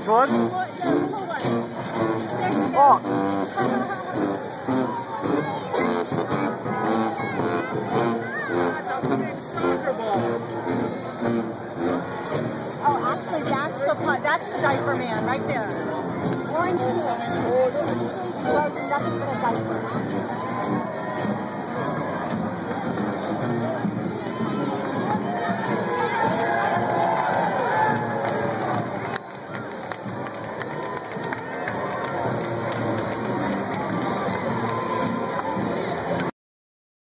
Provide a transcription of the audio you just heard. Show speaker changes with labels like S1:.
S1: Which one?
S2: The little one.
S1: Oh.
S2: That's a big soccer ball. Oh, actually, that's the diaper man right there. Orange hair. Well, nothing but a diaper.